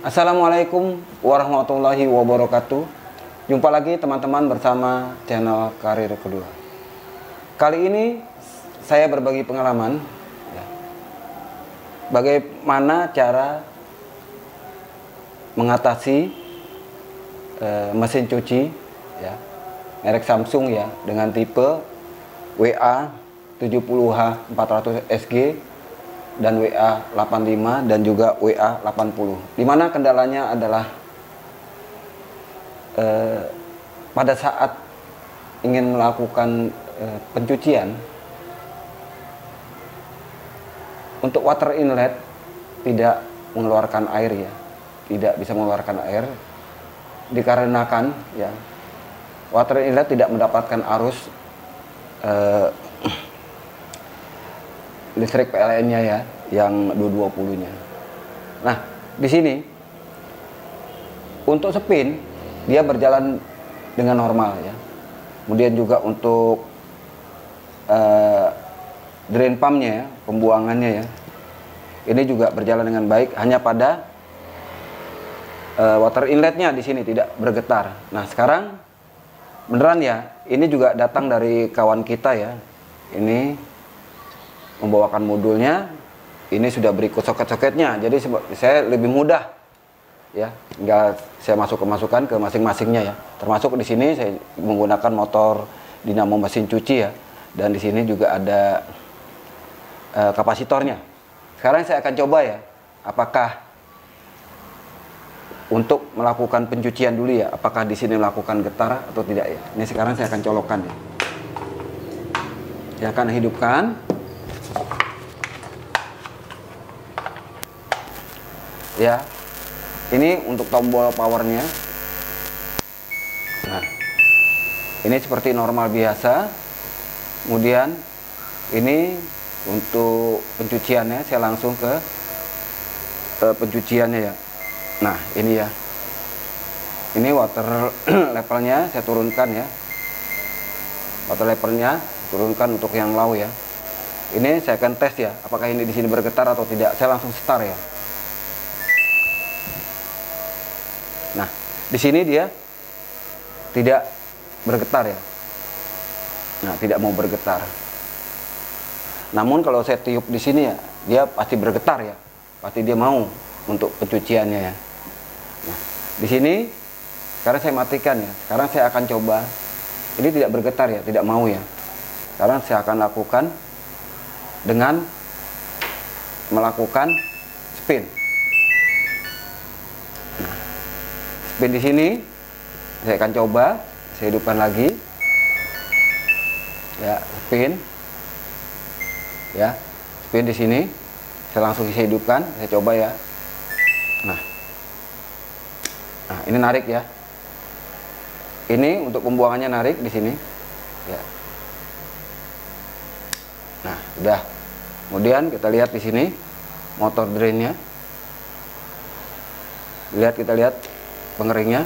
Assalamualaikum warahmatullahi wabarakatuh. Jumpa lagi teman-teman bersama channel Karir Kedua. Kali ini saya berbagi pengalaman bagaimana cara mengatasi mesin cuci merek Samsung dengan tipe WA 70H 400 SG dan WA 85 dan juga WA 80. Dimana kendalanya adalah pada saat ingin melakukan pencucian untuk water inlet tidak mengeluarkan air tidak bisa mengeluarkan air dikarenakan water inlet tidak mendapatkan arus listrik PLN-nya yang 220-nya. Nah, di sini untuk spin dia berjalan dengan normal Kemudian juga untuk drain pumpnya pembuangannya ini juga berjalan dengan baik, hanya pada water inletnya di sini tidak bergetar. Nah, sekarang beneran ini juga datang dari kawan kita Ini membawakan modulnya, ini sudah berikut soket-soketnya, jadi saya lebih mudah nggak saya masukkan ke masing-masingnya termasuk di sini saya menggunakan motor dinamo mesin cuci dan di sini juga ada kapasitornya. Sekarang saya akan coba apakah untuk melakukan pencucian dulu apakah di sini melakukan getar atau tidak Ini sekarang saya akan colokkan saya akan hidupkan. Ini untuk tombol powernya. Nah, ini seperti normal biasa. Kemudian ini untuk pencuciannya saya langsung ke pencuciannya Nah, ini ini water levelnya saya turunkan Water levelnya turunkan untuk yang low Ini saya akan tes apakah ini di sini bergetar atau tidak. Saya langsung start Nah, di sini dia tidak bergetar Nah, tidak mau bergetar. Namun kalau saya tiup di sini dia pasti bergetar Pasti dia mau untuk pencuciannya Nah, di sini sekarang saya matikan Sekarang saya akan coba. Ini tidak bergetar tidak mau Sekarang saya akan lakukan dengan melakukan spin. Spin di sini saya akan coba, saya hidupkan lagi spin spin di sini saya langsung saya hidupkan, saya coba nah ini narik ini untuk pembuangannya narik di sini nah udah. Kemudian kita lihat di sini motor drainnya, kita lihat pengeringnya.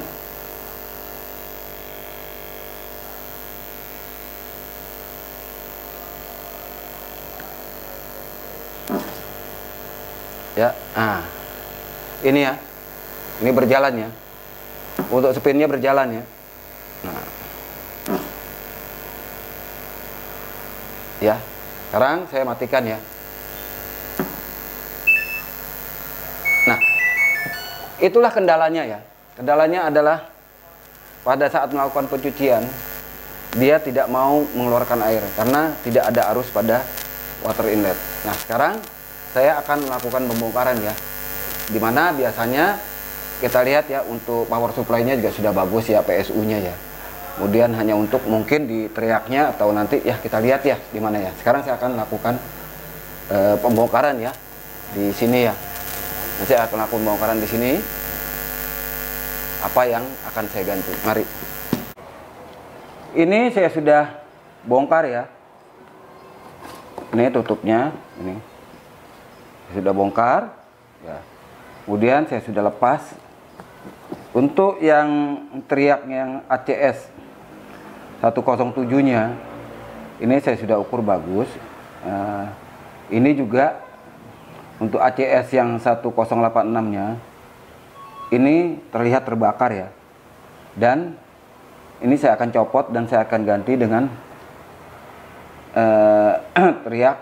Nah ini ini berjalan untuk spinnya berjalan Nah sekarang saya matikan Nah, itulah kendalanya Kendalanya adalah pada saat melakukan pencucian dia tidak mau mengeluarkan air karena tidak ada arus pada water inlet. Nah, sekarang saya akan melakukan pembongkaran dimana biasanya kita lihat untuk power supply-nya juga sudah bagus PSU-nya Kemudian hanya untuk mungkin di teriaknya atau nanti kita lihat di mana Sekarang saya akan lakukan pembongkaran di sini Nanti saya akan lakukan pembongkaran di sini. Apa yang akan saya ganti? Mari. Ini saya sudah bongkar Ini tutupnya, ini saya sudah bongkar Kemudian saya sudah lepas. Untuk yang teriak yang ACS 107-nya ini saya sudah ukur bagus. Ini juga untuk ACS yang 1086-nya ini terlihat terbakar ya. Dan ini saya akan copot dan saya akan ganti dengan teriak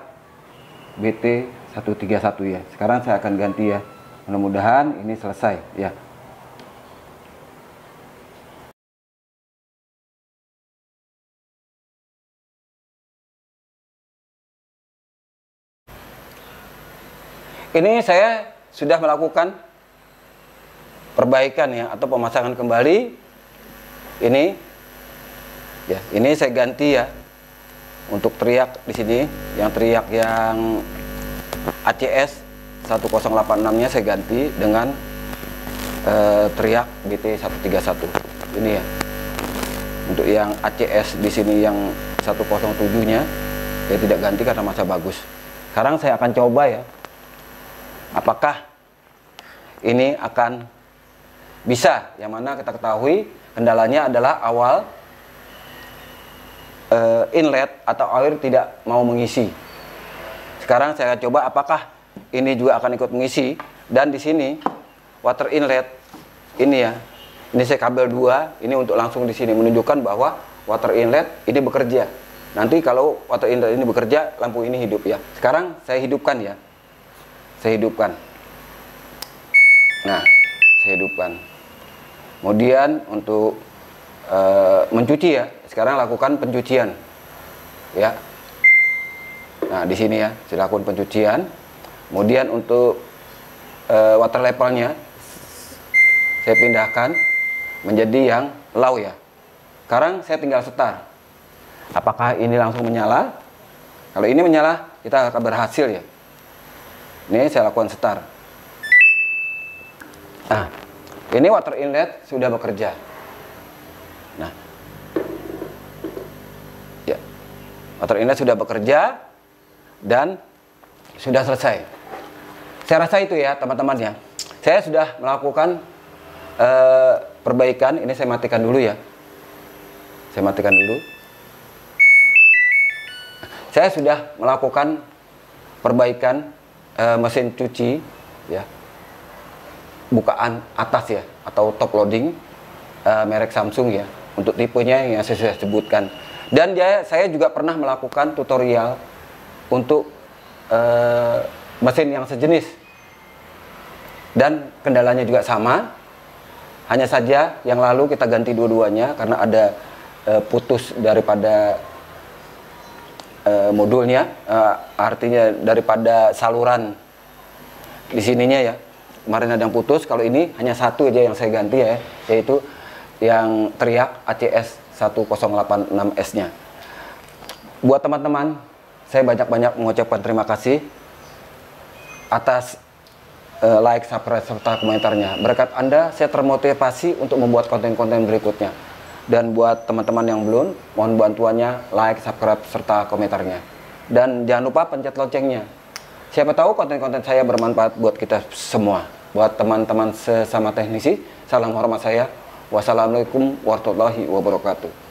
BT131 ya. Sekarang saya akan ganti ya. Mudah-mudahan ini selesai ya. Ini saya sudah melakukan perbaikan ya, atau pemasangan kembali. Ini ya, ini saya ganti ya. Untuk teriak di sini, yang teriak yang ACS 1086-nya saya ganti dengan teriak BT131. Ini ya. Untuk yang ACS di sini yang 107-nya saya tidak ganti karena masa bagus. Sekarang saya akan coba ya. Apakah ini akan bisa? Yang mana kita ketahui kendalanya adalah awal inlet atau air tidak mau mengisi. Sekarang saya akan coba apakah ini juga akan ikut mengisi. Dan di sini water inlet ini ya, ini saya kabel 2, ini untuk langsung di sini menunjukkan bahwa water inlet ini bekerja. Nanti kalau water inlet ini bekerja, lampu ini hidup ya. Sekarang saya hidupkan ya. Saya hidupkan. Nah, saya hidupkan. Kemudian untuk mencuci ya. Sekarang lakukan pencucian. Ya. Nah, di sini ya, saya lakukan pencucian. Kemudian untuk water levelnya saya pindahkan menjadi yang low ya. Sekarang saya tinggal setar. Apakah ini langsung menyala? Kalau ini menyala, kita akan berhasil ya. Ini saya lakukan setar. Nah, ini water inlet sudah bekerja. Nah, ya, water inlet sudah bekerja dan sudah selesai. Saya rasa itu ya teman-teman ya. Saya sudah melakukan perbaikan. Ini saya matikan dulu ya. Saya matikan dulu. Saya sudah melakukan perbaikan mesin cuci ya, bukaan atas ya, atau top loading merek Samsung ya, untuk tipenya yang saya sudah sebutkan. Dan saya juga pernah melakukan tutorial untuk mesin yang sejenis dan kendalanya juga sama, hanya saja yang lalu kita ganti dua-duanya karena ada putus daripada modulnya, artinya daripada saluran di sininya ya. Kemarin ada yang putus, kalau ini hanya satu aja yang saya ganti ya, yaitu yang teriak ACS 1086S-nya. Buat teman-teman, saya banyak-banyak mengucapkan terima kasih atas like, subscribe, serta komentarnya. Berkat Anda, saya termotivasi untuk membuat konten-konten berikutnya. Dan buat teman-teman yang belum, mohon bantuannya like, subscribe, serta komentarnya. Dan jangan lupa pencet loncengnya. Siapa tahu konten-konten saya bermanfaat buat kita semua. Buat teman-teman sesama teknisi, salam hormat saya. Wassalamualaikum warahmatullahi wabarakatuh.